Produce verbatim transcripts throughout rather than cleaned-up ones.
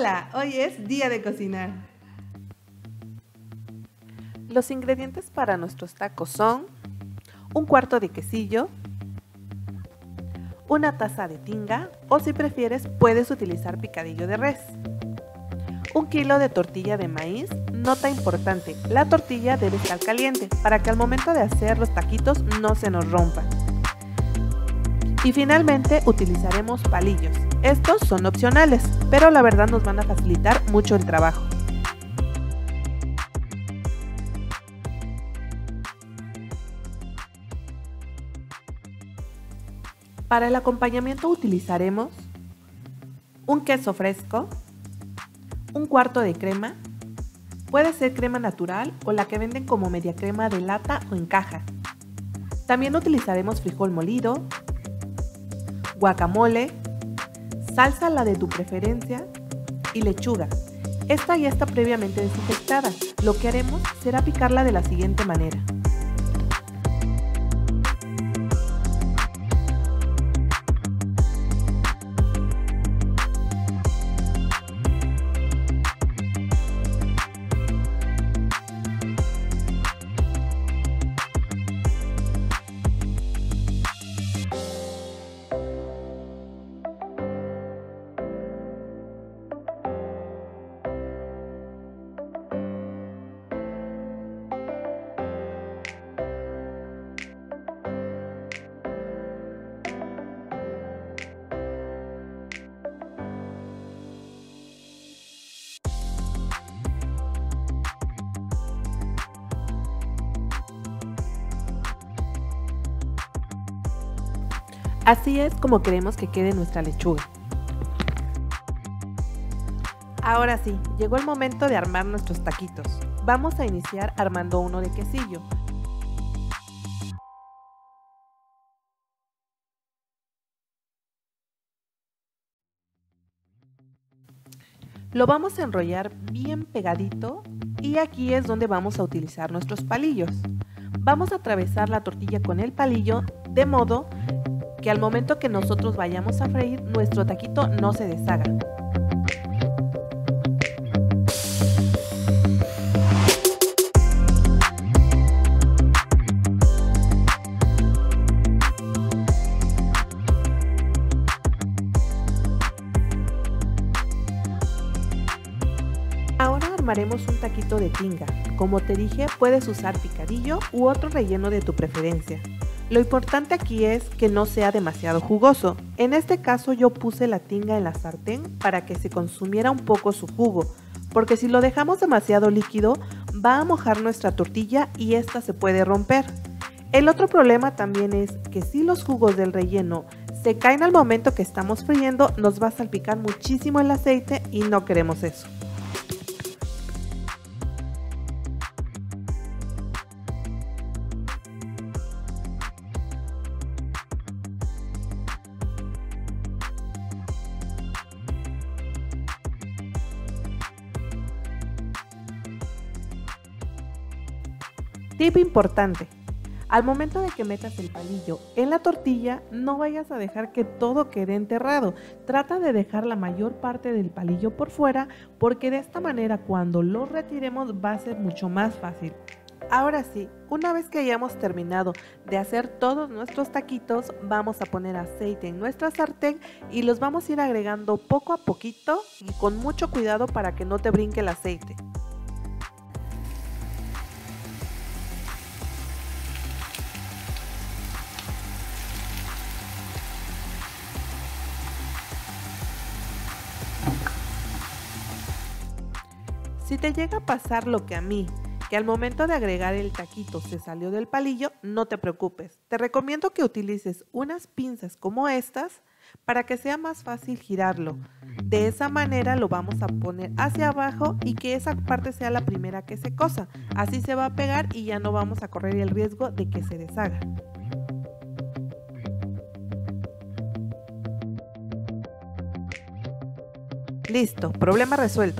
Hola, hoy es día de cocinar. Los ingredientes para nuestros tacos son un cuarto de quesillo, una taza de tinga o si prefieres puedes utilizar picadillo de res, un kilo de tortilla de maíz. Nota importante, la tortilla debe estar caliente para que al momento de hacer los taquitos no se nos rompan. Y finalmente utilizaremos palillos. Estos son opcionales, pero la verdad nos van a facilitar mucho el trabajo. Para el acompañamiento utilizaremos un queso fresco, un cuarto de crema, puede ser crema natural o la que venden como media crema de lata o en caja. También utilizaremos frijol molido, guacamole, salsa la de tu preferencia y lechuga. Esta ya está previamente desinfectada. Lo que haremos será picarla de la siguiente manera. Así es como queremos que quede nuestra lechuga. Ahora sí, llegó el momento de armar nuestros taquitos. Vamos a iniciar armando uno de quesillo. Lo vamos a enrollar bien pegadito y aquí es donde vamos a utilizar nuestros palillos. Vamos a atravesar la tortilla con el palillo de modo que al momento que nosotros vayamos a freír, nuestro taquito no se deshaga. Ahora armaremos un taquito de tinga. Como te dije, puedes usar picadillo u otro relleno de tu preferencia. Lo importante aquí es que no sea demasiado jugoso. En este caso yo puse la tinga en la sartén para que se consumiera un poco su jugo, porque si lo dejamos demasiado líquido va a mojar nuestra tortilla y esta se puede romper. El otro problema también es que si los jugos del relleno se caen al momento que estamos friendo, nos va a salpicar muchísimo el aceite y no queremos eso. Tip importante, al momento de que metas el palillo en la tortilla, no vayas a dejar que todo quede enterrado. Trata de dejar la mayor parte del palillo por fuera porque de esta manera cuando lo retiremos va a ser mucho más fácil. Ahora sí, una vez que hayamos terminado de hacer todos nuestros taquitos, vamos a poner aceite en nuestra sartén y los vamos a ir agregando poco a poquito y con mucho cuidado para que no te brinque el aceite. Si te llega a pasar lo que a mí, que al momento de agregar el taquito se salió del palillo, no te preocupes. Te recomiendo que utilices unas pinzas como estas para que sea más fácil girarlo. De esa manera lo vamos a poner hacia abajo y que esa parte sea la primera que se cosa. Así se va a pegar y ya no vamos a correr el riesgo de que se deshaga. Listo, problema resuelto.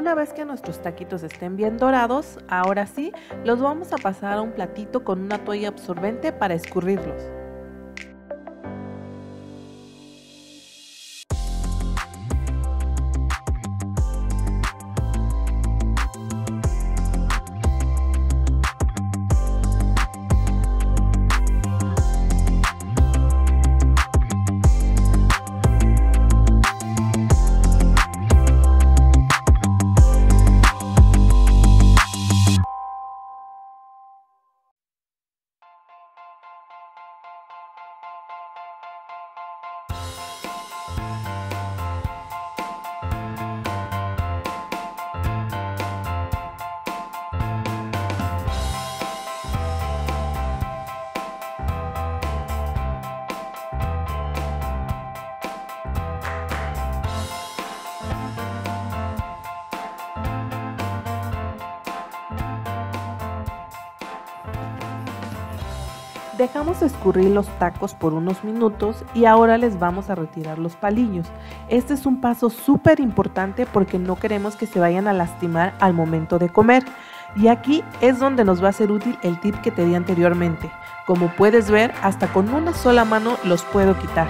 Una vez que nuestros taquitos estén bien dorados, ahora sí, los vamos a pasar a un platito con una toalla absorbente para escurrirlos. Dejamos escurrir los tacos por unos minutos y ahora les vamos a retirar los palillos. Este es un paso súper importante porque no queremos que se vayan a lastimar al momento de comer. Y aquí es donde nos va a ser útil el tip que te di anteriormente. Como puedes ver, hasta con una sola mano los puedo quitar.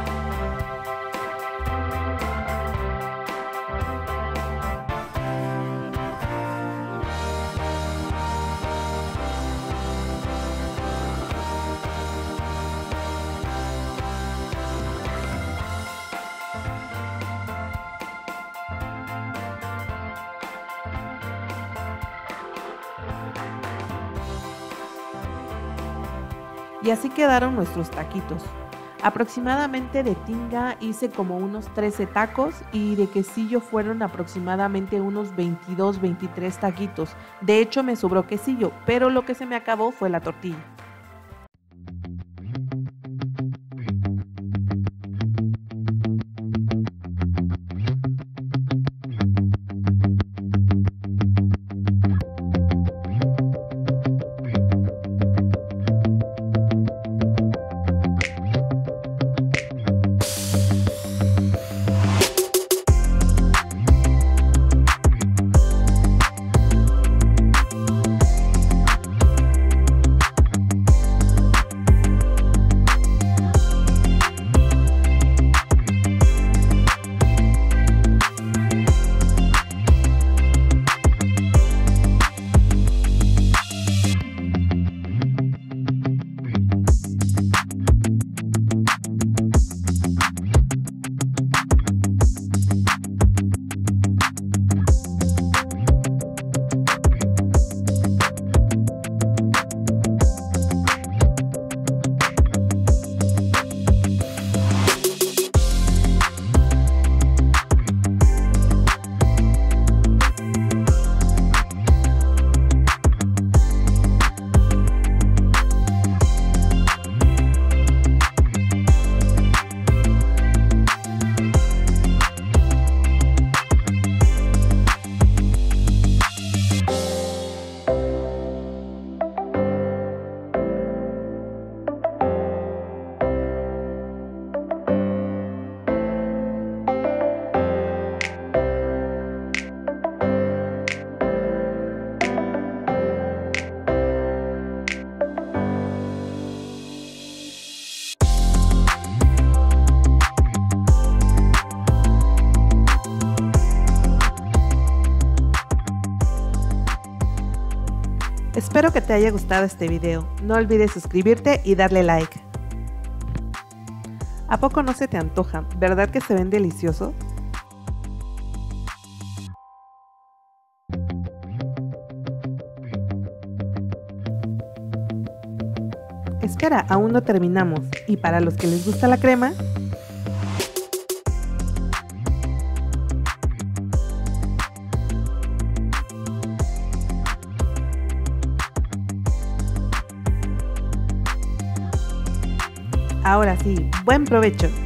Y así quedaron nuestros taquitos. Aproximadamente de tinga hice como unos trece tacos y de quesillo fueron aproximadamente unos veintidós, veintitrés taquitos. De hecho me sobró quesillo, pero lo que se me acabó fue la tortilla. Espero que te haya gustado este video. No olvides suscribirte y darle like. ¿A poco no se te antoja? ¿Verdad que se ven deliciosos? Espera, aún no terminamos. Y para los que les gusta la crema, ahora sí, buen provecho.